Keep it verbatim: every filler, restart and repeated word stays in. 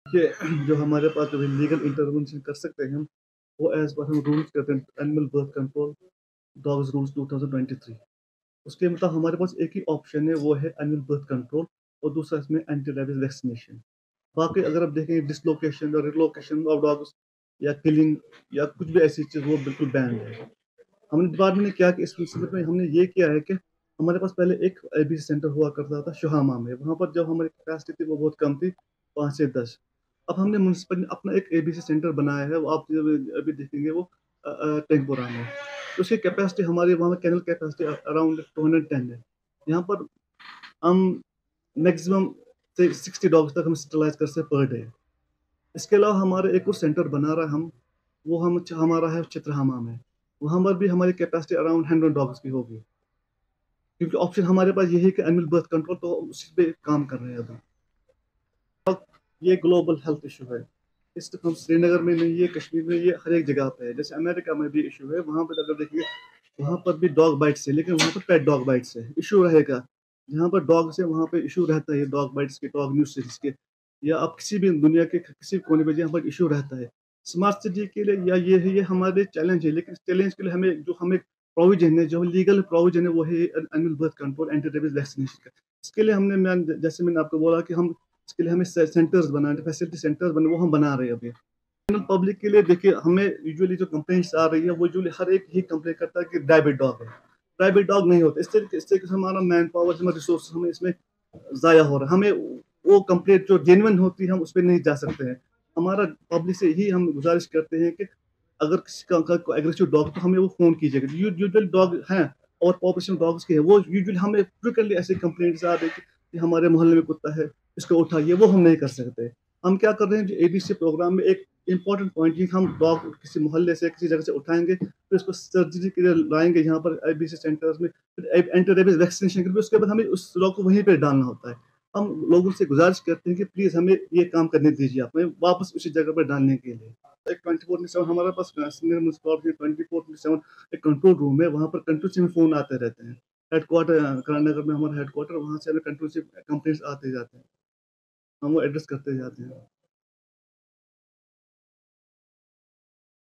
کہ جو हमारे पास जो लीगल इंटरवेंशन कर सकते हैं हम, वो एज़ पर हम रूल्स कहते हैं animal birth control dogs rules two thousand twenty three. उसके मतलब हमारे पास एक ही ऑप्शन है, वो है एनिमल बर्थ कंट्रोल और दूसरा इसमें एंटी रेबीज़ वैक्सीनेशन। बाकी अगर आप देखेंगे डिसलोकेशन और रिलोकेशन ऑफ डॉग्स या किलिंग या कुछ भी ऐसी चीज़ वो बिल्कुल बैन्ड है। हमने डिपार्टमेंट ने क्या कि इस सिलसिले में हमने ये किया है कि हमारे पास पहले एक एबीसी सेंटर हुआ करता था शुहामा में। वहाँ पर जब हमारी कैपेसिटी थी वो बहुत कम थी, पाँच से दस। अब हमने म्युनिसिपल में अपना एक एबीसी सेंटर बनाया है, वो आप जब अभी देखेंगे वो अ अ, टेंगपुरा में। तो उसकी कैपेसिटी हमारी वहाँ canal capacity uh, around two hundred ten है। यहाँ पर हम मैक्सिमम से सिक्सटी डॉग्स तक हम स्टरलाइज़ कर सकते हैं पर डे। इसके अलावा हमारा एक और सेंटर बना रहा है हम, वो हम च हमारा है चित्रहामा में। वहाँ पर भी हमारी कैपेसिटी अराउंड हंड्रेड डॉग्स की होगी। क्योंकि ऑप्शन हमारे पास यही है कि एनिमल बर्थ कंट्रोल, तो उसी पे काम कर रहे हैं अभी। अब ये ग्लोबल हेल्थ इश्यू है। इस हम श्रीनगर में नहीं है, कश्मीर में, ये हर एक जगह पे है। जैसे अमेरिका में भी इश्यू है, वहाँ पे अगर देखिए वहाँ पर भी डॉग बाइट्स है, लेकिन वहाँ पर पेट डॉग बाइट्स है, इश्यू रहेगा। जहाँ पर डॉग्स है वहाँ पे इश्यू रहता है डॉग बाइट्स के, डॉग न्यूसेंस के, या आप किसी भी दुनिया के किसी कोने में जहाँ पर इश्यू रहता है। स्मार्ट सिटी के लिए या ये है ये हमारे चैलेंज है, लेकिन इस चैलेंज के लिए हमें जो हमें प्रोविज़न है, जो लीगल प्रोविज़न है वो है an animal birth control, anti rabies vaccination का। इसके लिए हमने मैं जैसे मैंने आपको बोला कि हम इसके लिए हमें से सेंटर्स बनाने, फैसिलिटी सेंटर्स बने, वो हम बना रहे हैं अभी। जनरल पब्लिक के लिए देखिए हमें यूजुअली जो कंप्लेंट्स आ रही है वो यूजुअली हर एक ही कंप्लेन करता है कि डायबिट डॉग है। डायबिट डॉग नहीं होता। इससे इससे हमारा मैन पावर, हमारा रिसोर्स हमें इसमें ज़ाया हो रहा है। हमें वो कंप्लेंट जो जेन्युइन होती है हम उस पे नहीं जा सकते हैं। हमारा पब्लिक से ही हम गुज़ारिश करते हैं कि अगर किसी का का एग्रेसिव डॉग तो हमें वो फ़ोन कीजिएगा। यू यूजुअल डॉग हैं और पॉपुलेशन डॉग्स की है, वो यूजुअली हमें फ्रीक्वेंटली ऐसे कंप्लेंट्स आ रही है कि हमारे मोहल्ले में कुत्ता है, इसको उठाइए, वो हम नहीं कर सकते। हम क्या कर रहे हैं, जो एबीसी प्रोग्राम में एक इम्पोर्टेंट पॉइंट ये हम डॉग किसी मोहल्ले से किसी जगह से उठाएँगे, फिर उसको सर्जरी के लिए लाएँगे यहाँ पर एबीसी सेंटर्स में, फिर ए एंटी रेबीज़ वैक्सीनेशन के लिए उसके बाद हमें उस डॉग को वहीं पे डालना होता है। हम लोगों से गुज़ारिश करते हैं कि प्लीज़ हमें ये काम करने दीजिए आप, हमें वापस उसी जगह पे डालने के लिए। एक ट्वेंटी फोर इंटू सेवन हमारे पास senior municipality twenty four into seven एक कंट्रोल रूम है, वहाँ पर कंटिन्यूअसली फ़ोन आते रहते हैं। हेडक्वार्टर अ, करानगर में हमारा हेडक्वार्टर, वहाँ से हमें कंटिन्यूअसली कंप्लेंट्स आते जाते हैं। हम वो एड्रेस करते जाते हैं।